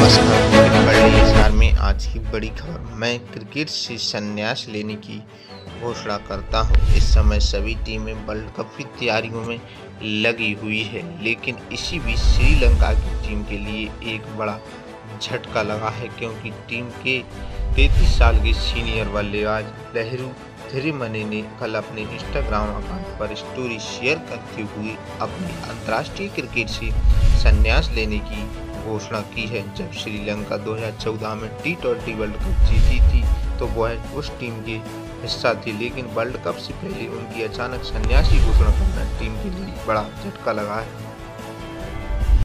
नमस्कार। क्रिकेट बड़े हिसार में आज की बड़ी खबर। मैं क्रिकेट से संन्यास लेने की घोषणा करता हूं। इस समय सभी टीमें वर्ल्ड कप की तैयारियों में लगी हुई है, लेकिन इसी बीच श्रीलंका की टीम के लिए एक बड़ा झटका लगा है, क्योंकि टीम के 33 साल के सीनियर बल्लेबाज लहिरू थिरिमने ने कल अपने इंस्टाग्राम अकाउंट पर स्टोरी शेयर करते हुए अपने अंतर्राष्ट्रीय क्रिकेट से संन्यास लेने की घोषणा की है। जब श्रीलंका 2014 में T20 वर्ल्ड कप जीती थी तो वह उस टीम के हिस्सा थी, लेकिन वर्ल्ड कप से पहले उनकी अचानक संन्यास की घोषणा करना टीम के लिए बड़ा झटका लगा है।